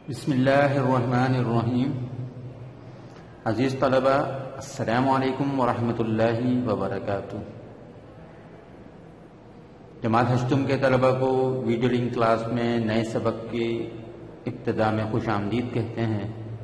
بسم اللہ الرحمن الرحیم۔ عزیز طلبہ، السلام علیکم ورحمۃ اللہ وبرکاتہ۔ جماعت ہشتم کے طلبہ کو ویڈیو لنک کلاس میں نئے سبق کی ابتدا میں خوش آمدید کہتے ہیں۔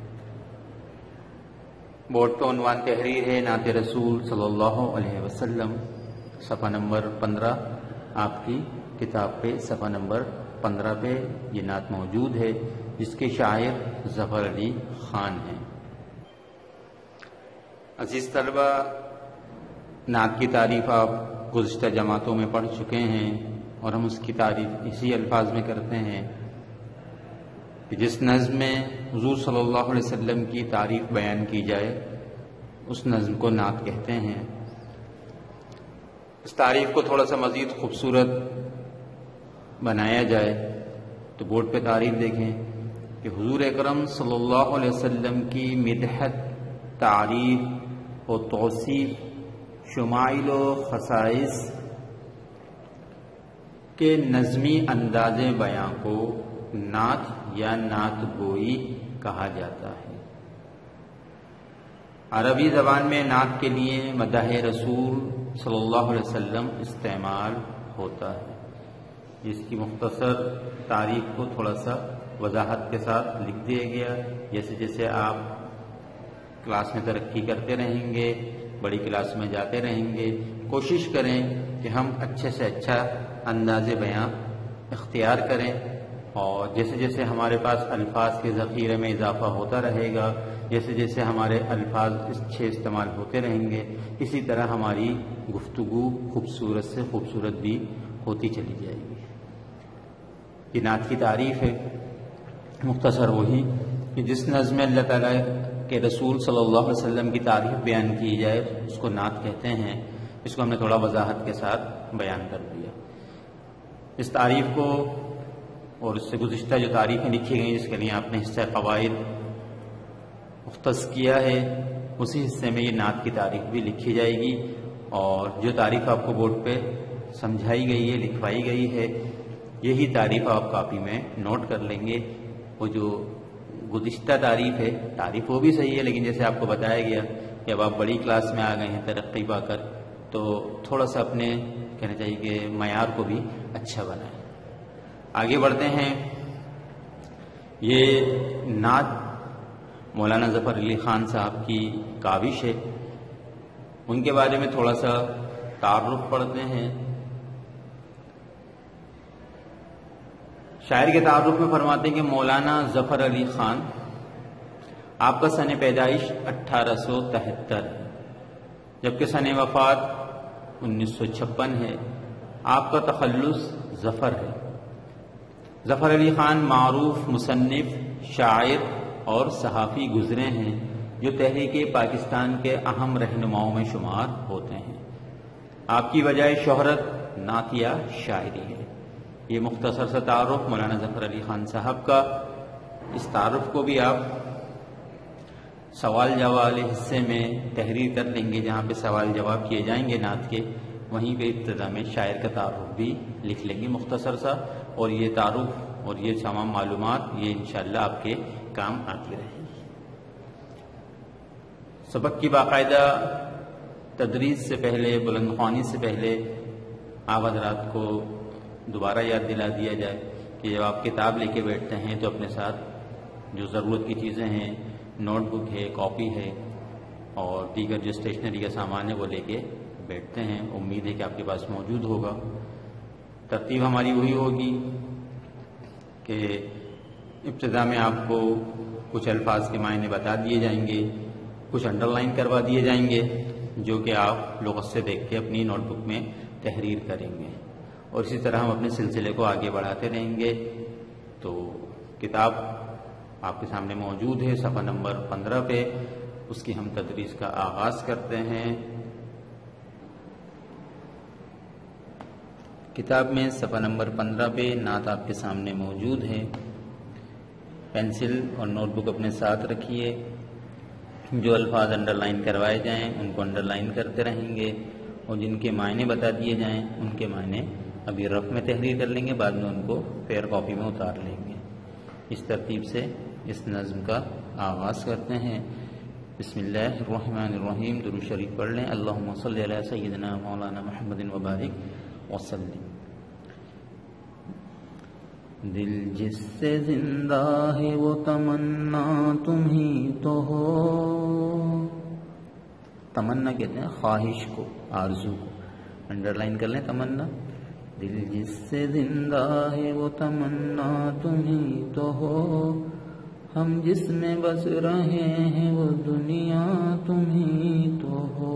بورڈ کا عنوان تحریر ہے نعت رسول صلی اللہ علیہ وسلم، صفحہ نمبر 15۔ آپ کی کتاب پہ صفحہ نمبر 15 پہ یہ نعت موجود ہے، جس کے شاعر ظفر علی خان ہیں۔ عزیز طلبہ، نعت کی تعریف آپ گزشتہ جماعتوں میں پڑھ چکے ہیں، اور ہم اس کی تعریف اسی الفاظ میں کرتے ہیں کہ جس نظم میں حضور صلی اللہ علیہ وسلم کی تعریف بیان کی جائے اس نظم کو نعت کہتے ہیں۔ اس تعریف کو تھوڑا سا مزید خوبصورت بنایا جائے تو بورڈ پہ تعریف دیکھیں کہ حضور اکرم صلی اللہ علیہ وسلم کی مدحت، تعریف و توصیف، شمائل و خصائص کے نظمی انداز بیان کو نعت یا نعت گوئی کہا جاتا ہے۔ عربی زبان میں نعت کے لیے مدح رسول صلی اللہ علیہ وسلم استعمال ہوتا ہے۔ جس کی مختصر تعریف کو تھوڑا سا وضاحت کے ساتھ لکھ دیا گیا۔ جیسے جیسے آپ کلاس میں ترقی کرتے رہیں گے، بڑی کلاس میں جاتے رہیں گے، کوشش کریں کہ ہم اچھے سے اچھا انداز بیان اختیار کریں، اور جیسے جیسے ہمارے پاس الفاظ کے ذخیرے میں اضافہ ہوتا رہے گا، جیسے جیسے ہمارے الفاظ اچھے استعمال ہوتے رہیں گے، اسی طرح ہماری گفتگو خوبصورت سے خوبصورت بھی ہوتی چلی جائے گی۔ یہ نعت کی تعریف ہے مختصر وہی کہ جس نظم میں اللہ تعالیٰ کے رسول صلی اللہ علیہ وسلم کی تعریف بیان کی جائے اس کو نعت کہتے ہیں۔ اس کو ہم نے تھوڑا وضاحت کے ساتھ بیان کر دیا۔ اس تعریف کو اور اس سے گزشتہ جو تعریفیں لکھی گئیں جس کے لیے آپ نے حصہ قواعد مختص کیا ہے، اسی حصے میں یہ نعت کی تعریف بھی لکھی جائے گی، اور جو تعریف آپ کو بورڈ پہ سمجھائی گئی ہے، لکھوائی گئی ہے، یہی تعریف آپ کاپی میں نوٹ کر لیں گے۔ وہ جو گزشتہ تعریف ہے، تعریف وہ بھی صحیح ہے، لیکن جیسے آپ کو بتایا گیا کہ اب آپ بڑی کلاس میں آ گئے ہیں ترقی پا کر، تو تھوڑا سا اپنے کہنا چاہیے کہ معیار کو بھی اچھا بنائیں۔ آگے بڑھتے ہیں۔ یہ نعت مولانا ظفر علی خان صاحب کی کاوش ہے، ان کے بارے میں تھوڑا سا تعارف پڑھتے ہیں۔ شاعر کے تعارف میں فرماتے ہیں کہ مولانا ظفر علی خان، آپ کا سن پیدائش 1873 ہے، جبکہ سن وفات 1956 ہے۔ آپ کا تخلص ظفر ہے۔ ظفر علی خان معروف مصنف، شاعر اور صحافی گزرے ہیں جو تحریک پاکستان کے اہم رہنماؤں میں شمار ہوتے ہیں۔ آپ کی وجہ شہرت نعت یا شاعری ہے۔ یہ مختصر سا تعارف مولانا ظفر علی خان صاحب کا۔ اس تعارف کو بھی آپ سوال جواب والے حصے میں تحریر کر لیں گے، جہاں پہ سوال جواب کیے جائیں گے نعت کے، وہیں پہ ابتدا میں شاعر کا تعارف بھی لکھ لیں گے مختصر سا، اور یہ تعارف اور یہ تمام معلومات یہ انشاءاللہ آپ کے کام آتی رہیں گی۔ سبق کی باقاعدہ تدریس سے پہلے، بلند خوانی سے پہلے آپ حضرات کو دوبارہ یاد دلا دیا جائے کہ جب آپ کتاب لے کے بیٹھتے ہیں تو اپنے ساتھ جو ضرورت کی چیزیں ہیں، نوٹ بک ہے، کاپی ہے، اور دیگر جو اسٹیشنری کا سامان ہے وہ لے کے بیٹھتے ہیں۔ امید ہے کہ آپ کے پاس موجود ہوگا۔ ترتیب ہماری وہی ہوگی کہ ابتدا میں آپ کو کچھ الفاظ کے معنی بتا دیے جائیں گے، کچھ انڈر لائن کروا دیے جائیں گے جو کہ آپ لغت سے دیکھ کے اپنی نوٹ بک میں تحریر کریں گے، اور اسی طرح ہم اپنے سلسلے کو آگے بڑھاتے رہیں گے۔ تو کتاب آپ کے سامنے موجود ہے صفحہ نمبر 15 پہ، اس کی ہم تدریس کا آغاز کرتے ہیں۔ کتاب میں صفحہ نمبر 15 پہ نعت آپ کے سامنے موجود ہے۔ پینسل اور نوٹ بک اپنے ساتھ رکھیے۔ جو الفاظ انڈر لائن کروائے جائیں ان کو انڈر لائن کرتے رہیں گے، اور جن کے معنی بتا دیے جائیں ان کے معنی ابھی رف میں تحریر کر لیں گے، بعد میں ان کو فیئر کاپی میں اتار لیں گے۔ اس ترتیب سے اس نظم کا آغاز کرتے ہیں۔ بسم اللہ الرحمن الرحیم، درود شریف پڑھ لیں۔ اللہم صلی علی سیدنا مولانا محمد وبارک وسلم۔ دل جس سے زندہ ہے وہ تمنا تم ہی تو ہو۔ تمنا کہتے ہیں خواہش کو، آرزو کو، انڈر لائن کر لیں تمنا۔ دل جس سے زندہ ہے وہ تمنا تم ہی تو ہو، ہم جس میں بس رہے ہیں وہ دنیا تم ہی تو ہو۔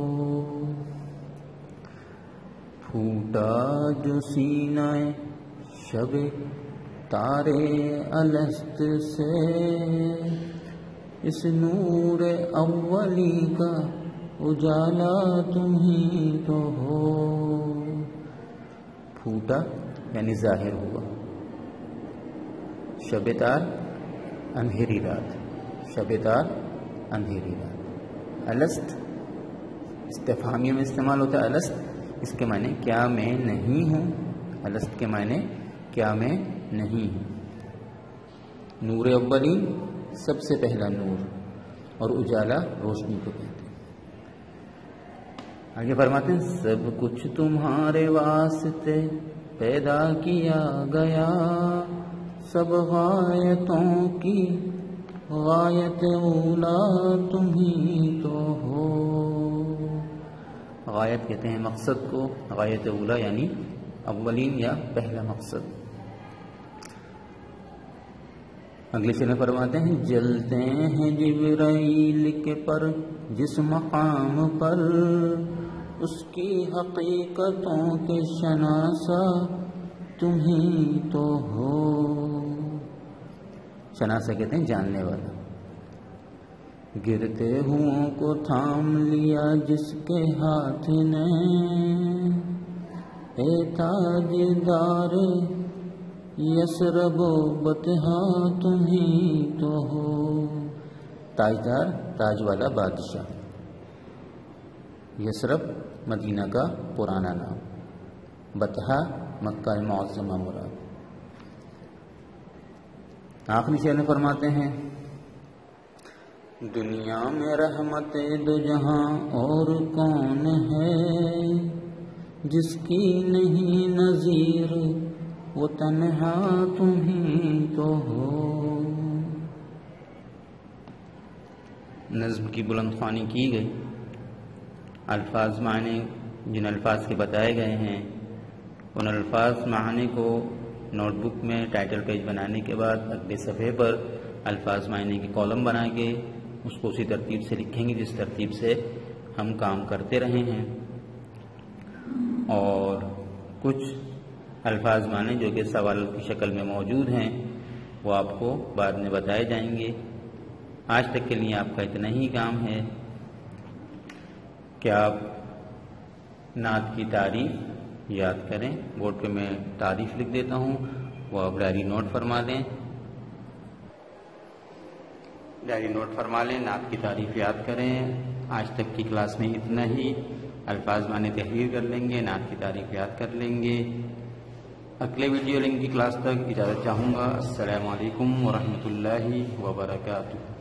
پھوٹا جو سینہ شب تارے الست سے، اس نور اولی کا اجالا تم ہی تو ہو۔ پھوٹا یعنی ظاہر ہوا، شب تار اندھیری رات، شب تار اندھیری رات۔ الست استفہامیہ میں استعمال ہوتا ہے الست، اس کے معنی کیا میں نہیں ہوں، الست کے معنی کیا میں نہیں ہوں۔ نور اولی سب سے پہلا نور، اور اجالا روشنی کو کہتے ہیں۔ آگے فرماتے ہیں سب کچھ تمہارے واسطے پیدا کیا گیا، سب غایتوں کی غایت اولا تم ہی تو ہو۔ غایت کہتے ہیں مقصد کو، غایت اولا یعنی اولین یا پہلا مقصد۔ اگلے شعر میں فرماتے ہیں جلتے ہیں جبرائیل کے پر جس مقام پر، اس کی حقیقتوں کے شناسا تم ہی تو ہو۔ شناسا کہتے ہیں جاننے والا۔ گرتے ہوں کو تھام لیا جس کے ہاتھ نے، اے تاجدار یثرب و بطحا تم ہی تو ہو۔ تاجدار تاج والا بادشاہ، یثرب مدینہ کا پرانا نام، بطحا مکہ معظمہ مراد۔ آخری شعر میں فرماتے ہیں دنیا میں رحمت دو جہاں اور کون ہے، جس کی نہیں نظیر وہ تنہا تم ہی تو ہو۔ نظم کی بلند خوانی کی گئی، الفاظ معنی جن الفاظ کے بتائے گئے ہیں ان الفاظ معنی کو نوٹ بک میں ٹائٹل پیج بنانے کے بعد اگلے صفحے پر الفاظ معنی کے کالم بنا کے اس کو اسی ترتیب سے لکھیں گے جس ترتیب سے ہم کام کرتے رہے ہیں، اور کچھ الفاظ معنی جو کہ سوال کی شکل میں موجود ہیں وہ آپ کو بعد میں بتائے جائیں گے۔ آج تک کے لیے آپ کا اتنا ہی کام ہے کہ آپ نعت کی تعریف یاد کریں۔ بورڈ پہ میں تعریف لکھ دیتا ہوں، وہ آپ ڈائری نوٹ فرما لیں، نعت کی تعریف یاد کریں۔ آج تک کی کلاس میں اتنا ہی، الفاظ معنی تحریر کر لیں گے، نعت کی تعریف یاد کر لیں گے۔ اگلے ویڈیو لنک کی کلاس تک اجازت چاہوں گا۔ السلام علیکم ورحمۃ اللہ وبرکاتہ۔